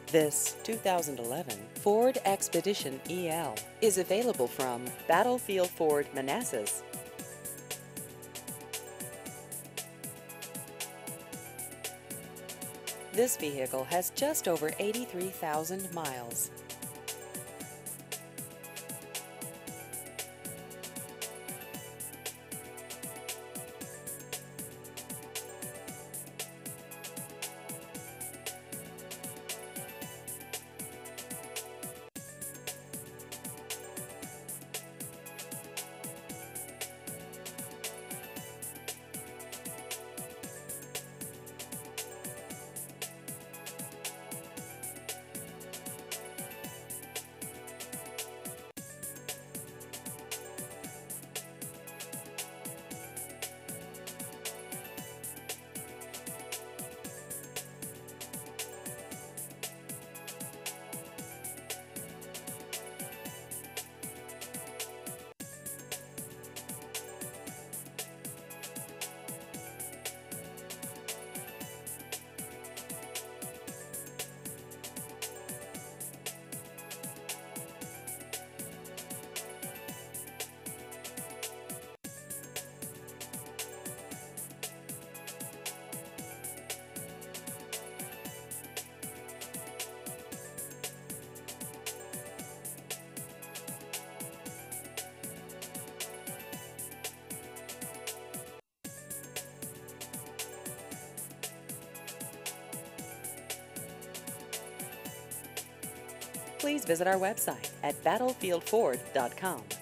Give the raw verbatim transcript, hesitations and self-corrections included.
This two thousand eleven Ford Expedition E L is available from Battlefield Ford Manassas. This vehicle has just over eighty-three thousand miles. Please visit our website at battlefield ford dot com.